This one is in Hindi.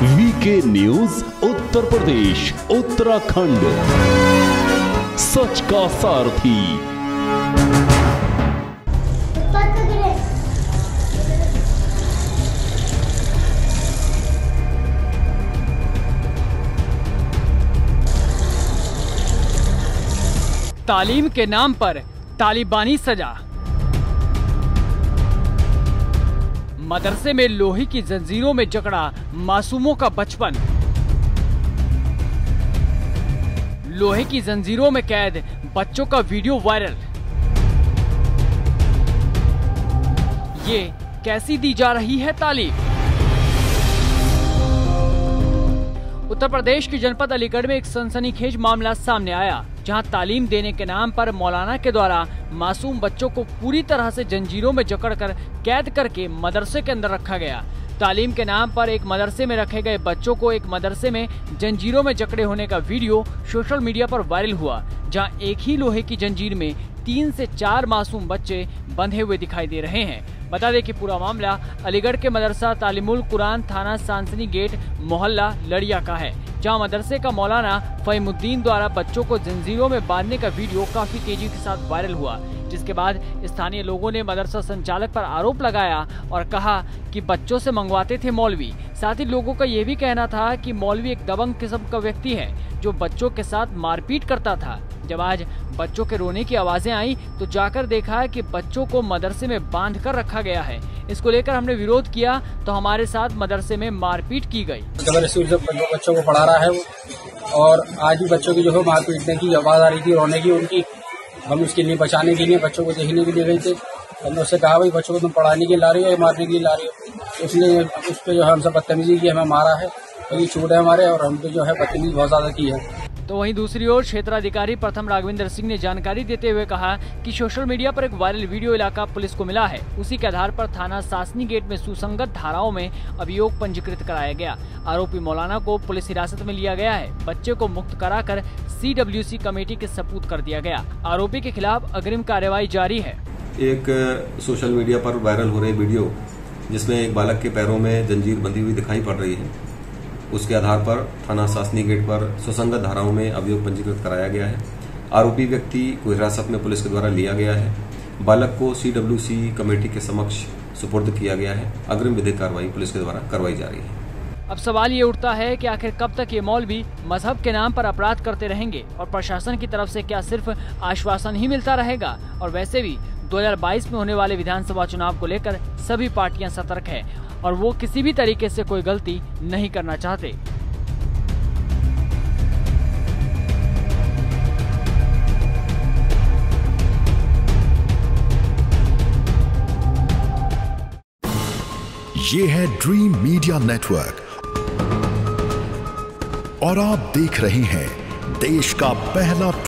वीके न्यूज उत्तर प्रदेश उत्तराखंड, सच का सारथी। तालीम के नाम पर तालिबानी सजा। मदरसे में लोहे की जंजीरों में जकड़ा मासूमों का बचपन। लोहे की जंजीरों में कैद बच्चों का वीडियो वायरल। ये कैसी दी जा रही है तालीम? उत्तर प्रदेश के जनपद अलीगढ़ में एक सनसनीखेज मामला सामने आया, जहां तालीम देने के नाम पर मौलाना के द्वारा मासूम बच्चों को पूरी तरह से जंजीरों में जकड़कर कैद करके मदरसे के अंदर रखा गया। तालीम के नाम पर एक मदरसे में रखे गए बच्चों को एक मदरसे में जंजीरों में जकड़े होने का वीडियो सोशल मीडिया पर वायरल हुआ, जहां एक ही लोहे की जंजीर में 3 से 4 मासूम बच्चे बंधे हुए दिखाई दे रहे हैं। बता दें कि पूरा मामला अलीगढ़ के मदरसा तालीमुल कुरान थाना सांसनी गेट मोहल्ला लड़िया का है, जहां मदरसे का मौलाना फहीमुद्दीन द्वारा बच्चों को जंजीरों में बांधने का वीडियो काफी तेजी के साथ वायरल हुआ, जिसके बाद स्थानीय लोगों ने मदरसा संचालक पर आरोप लगाया और कहा कि बच्चों से मंगवाते थे मौलवी। साथ ही लोगों का ये भी कहना था कि मौलवी एक दबंग किस्म का व्यक्ति है जो बच्चों के साथ मारपीट करता था। जब आज बच्चों के रोने की आवाजें आई तो जाकर देखा कि बच्चों को मदरसे में बांधकर रखा गया है। इसको लेकर हमने विरोध किया तो हमारे साथ मदरसे में मारपीट की गई। बच्चों को पढ़ा रहा है वो, और आज भी बच्चों की जो है मार पीटने की आवाज आ रही थी, रोने की उनकी। हम उसके लिए बचाने के लिए बच्चों को देखने के लिए गए थे। हमने उससे कहा भाई बच्चों को तुम पढ़ाने के लिए ला रही हो या मारने के लिए ला रही हो? उसने उस पर जो है हमसे बदतमीजी की, हमें मारा है, वही छूट है हमारे, और हम पे जो है बदतमीजी बहुत ज्यादा की है। तो वहीं दूसरी ओर क्षेत्राधिकारी प्रथम राघवेंद्र सिंह ने जानकारी देते हुए कहा कि सोशल मीडिया पर एक वायरल वीडियो इलाका पुलिस को मिला है। उसी के आधार पर थाना सासनी गेट में सुसंगत धाराओं में अभियोग पंजीकृत कराया गया। आरोपी मौलाना को पुलिस हिरासत में लिया गया है। बच्चे को मुक्त कराकर CWC कमेटी के सपुर्द कर दिया गया। आरोपी के खिलाफ अग्रिम कार्यवाही जारी है। एक सोशल मीडिया पर वायरल हो रही वीडियो जिसमें एक बालक के पैरों में जंजीर बंधी हुई दिखाई पड़ रही है, उसके आधार पर थाना सासनी गेट पर सुसंगत धाराओं में अभियोग पंजीकृत कराया गया है। आरोपी व्यक्ति को हिरासत में पुलिस के द्वारा लिया गया है। बालक को CWC कमेटी के समक्ष सुपुर्द किया गया है। अग्रिम विधिक कार्रवाई पुलिस के द्वारा करवाई जा रही है। अब सवाल ये उठता है कि आखिर कब तक ये मौलवी मजहब के नाम पर अपराध करते रहेंगे और प्रशासन की तरफ से क्या सिर्फ आश्वासन ही मिलता रहेगा? और वैसे भी 2022 में होने वाले विधानसभा चुनाव को लेकर सभी पार्टियां सतर्क है और वो किसी भी तरीके से कोई गलती नहीं करना चाहते। ये है ड्रीम मीडिया नेटवर्क और आप देख रहे हैं देश का पहला